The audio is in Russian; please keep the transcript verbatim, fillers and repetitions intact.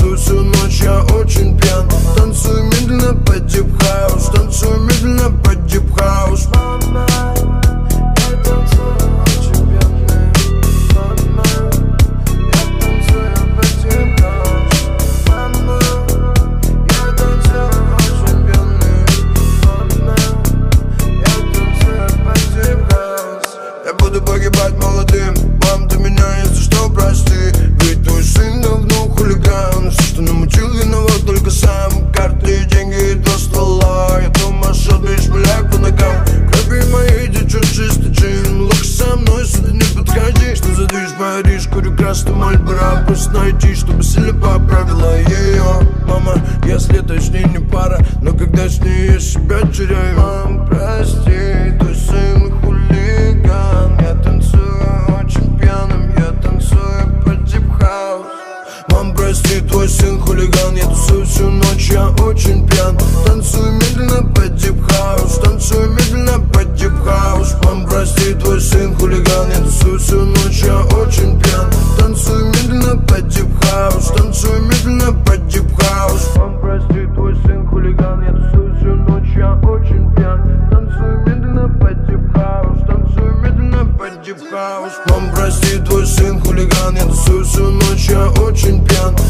тусую всю ночь, я очень пьян. Танцую медленно под дип-хаус, танцую медленно под дип-хаус. Мама, я танцую очень пьяный. Мама, я танцую под дип-хаус. Мама, я танцую очень пьяный. Мама, я танцую под дип-хаус. Я буду погибать молодым, мам, ты меня если что прости. Ведь твой сын давно хулиган. Все, что намутил, виноват только сам. Карты, деньги и два ствола. Я дома шел, бишь, бляк по ногам. Крови моей течет чистый джин. Лох со мной сюда не подходи. Что за движ, Париж, курю красный Мальборо. Пусть найти, чтобы сильно поправила ее. Мама, если точнее не пара, но когда с ней я себя теряю. Мам, прости, твой сын хулиган. Я танцую очень пьяным, я танцую под дип-хаус. Мам, прости, твой сын хулиган. Я тусую всю ночь, я очень пьян. Танцую медленно под дип-хаус, танцую медленно под дип-хаус. Мам, прости, твой сын хулиган. Я тусую всю ночь, я очень пьян. Танцую медленно под дип-хаус, танцую медленно под дип-хаус. Мам, прости, твой сын хулиган. Я тусую всю ночь, я очень пьян. Танцую медленно под дип-хаус, танцую медленно под дип-хаус. Мам, прости, твой сын хулиган. Я тусую всю ночь, я очень пьян.